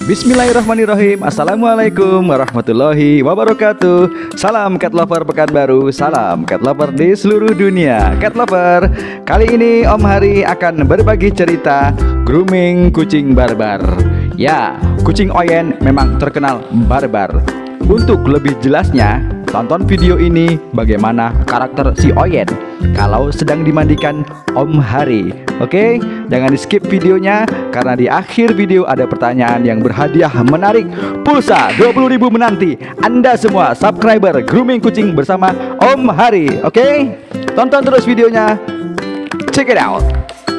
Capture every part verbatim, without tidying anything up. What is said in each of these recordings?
Bismillahirrahmanirrahim. Assalamualaikum warahmatullahi wabarakatuh. Salam cat lover Pekanbaru, salam cat lover di seluruh dunia. Cat lover, kali ini Om Hari akan berbagi cerita grooming kucing barbar. Ya, kucing Oyen memang terkenal barbar. Untuk lebih jelasnya, tonton video ini bagaimana karakter si Oyen kalau sedang dimandikan Om Hari. Oke, jangan di skip videonya karena di akhir video ada pertanyaan yang berhadiah menarik pulsa dua puluh ribu menanti Anda semua subscriber grooming kucing bersama Om Hari. Oke, tonton terus videonya. Check it out.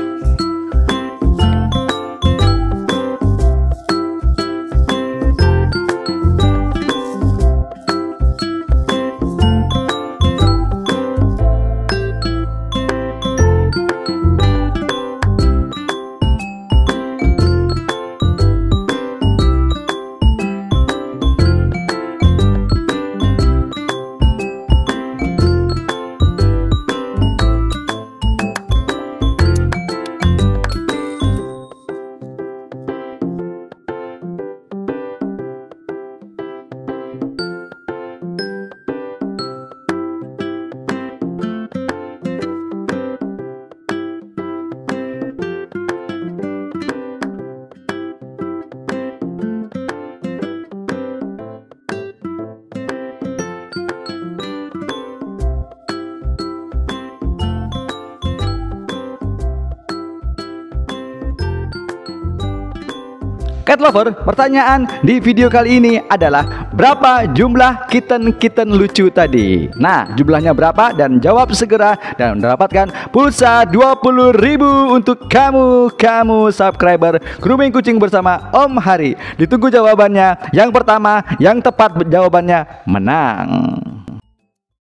Cat lover, pertanyaan di video kali ini adalah berapa jumlah kitten-kitten lucu tadi? Nah, jumlahnya berapa? Dan jawab segera dan mendapatkan pulsa dua puluh ribu untuk kamu, kamu subscriber grooming kucing bersama Om Hari. Ditunggu jawabannya. Yang pertama, yang tepat jawabannya menang.